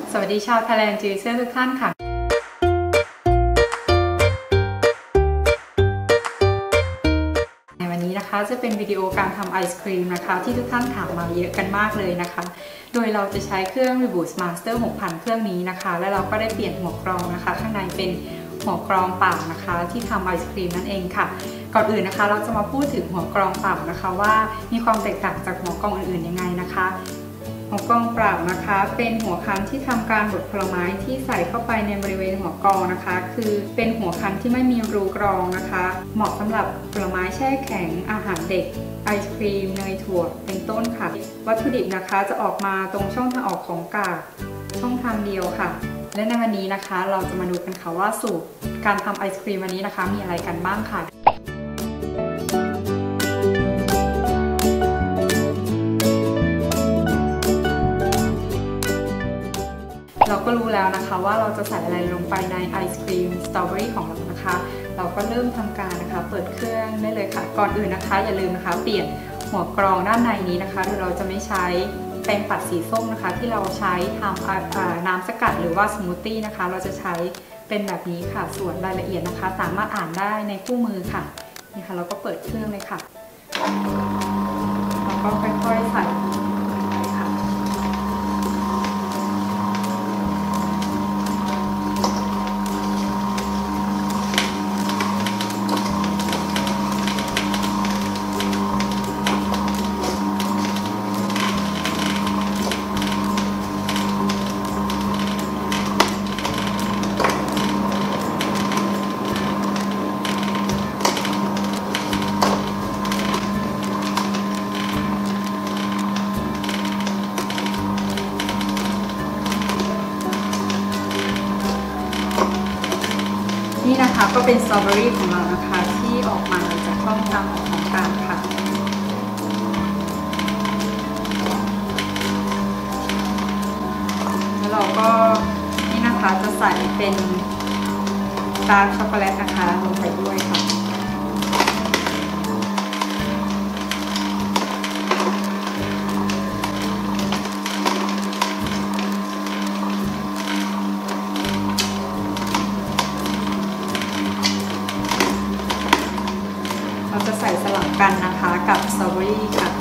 สวัสดีชาวไทยแลนด์จูเซอร์ทุกท่านค่ะในวันนี้นะคะจะเป็นวิดีโอการทำไอศครีมนะคะที่ทุกท่านถามมาเยอะกันมากเลยนะคะโดยเราจะใช้เครื่อง Reboost Master 6000 เครื่องนี้นะคะและเราก็ได้เปลี่ยนหัวกรองนะคะข้างในเป็นหัวกรองเปล่านะคะที่ทำไอศครีมนั่นเองค่ะก่อนอื่นนะคะเราจะมาพูดถึงหัวกรองเปล่านะคะว่ามีความแตกต่างจากหัวกรองอื่นๆยังไงนะคะหัวกรองเปล่านะคะเป็นหัวคันที่ทำการบดผลไม้ที่ใส่เข้าไปในบริเวณหัวกรองนะคะคือเป็นหัวคันที่ไม่มีรูกรองนะคะเหมาะสำหรับผลไม้แช่แข็งอาหารเด็กไอศครีมเนยถั่วเป็นต้นค่ะวัตถุดิบนะคะจะออกมาตรงช่องทางออกของกากช่องทางเดียวค่ะและในวันนี้นะคะเราจะมาดูกันค่ะว่าสูตรการทำไอศครีมวันนี้นะคะมีอะไรกันบ้างค่ะเราก็รู้แล้วนะคะว่าเราจะใส่อะไรลงไปในไอศครีมสตรอเบอรี่ของเรานะคะเราก็เริ่มทำการนะคะเปิดเครื่องได้เลยค่ะก่อนอื่นนะคะอย่าลืมนะคะเปลี่ยนหัวกรองด้านในนี้นะคะโดยเราจะไม่ใช้แปรงปัดสีส้มนะคะที่เราใช้ทำน้ำสกัดหรือว่าสมูทตี้นะคะเราจะใช้เป็นแบบนี้ค่ะส่วนรายละเอียดนะคะสามารถอ่านได้ในคู่มือค่ะนี่ค่ะเราก็เปิดเครื่องเลยค่ะแล้วก็ค่อยๆใส่นี่นะคะก็เป็นสตรอเบอรี่ของเรานะคะที่ออกมาจากช่องทางออกของกากค่ะแล้วเราก็นี่นะคะจะใส่เป็นดาร์กช็อกโกแลตนะคะลงไปด้วยค่ะเราจะใส่สลับกันนะคะกับสตรอเบอรี่ค่ะ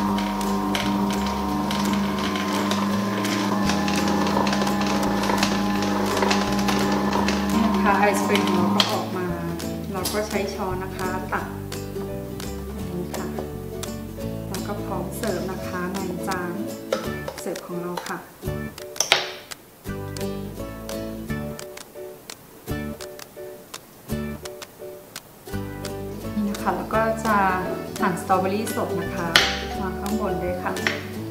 นี่นะคะไอศครีมของเราก็ออกมาเราก็ใช้ช้อนนะคะตักนี่ค่ะแล้วก็พร้อมเสิร์ฟนะคะในจานเสิร์ฟของเราค่ะแล้วก็จะหั่นสตรอเบอรี่สดนะคะวางข้างบนเลยค่ะ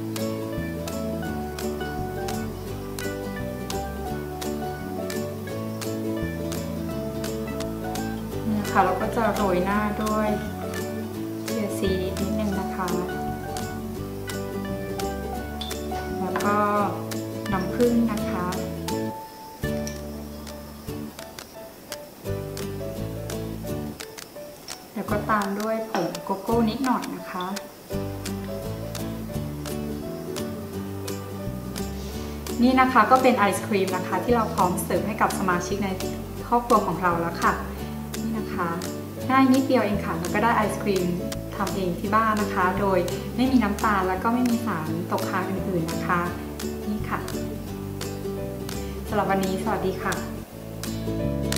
นี่นะคะเราก็จะโรยหน้าด้วยเชียร์ซีดนิดนึงนะคะแล้วก็น้ำผึ้งนะคะแล้วก็ตามด้วยผงโกโก้นิดหน่อยนะคะนี่นะคะก็เป็นไอศครีมนะคะที่เราพร้อมเสิร์ฟให้กับสมาชิกในครอบครัวของเราแล้วค่ะนี่นะคะง่ายนิดเดียวเองค่ะแล้วก็ได้ไอศครีมทำเองที่บ้านนะคะโดยไม่มีน้ำตาลแล้วก็ไม่มีสารตกค้างอื่นๆนะคะนี่ค่ะสำหรับวันนี้สวัสดีค่ะ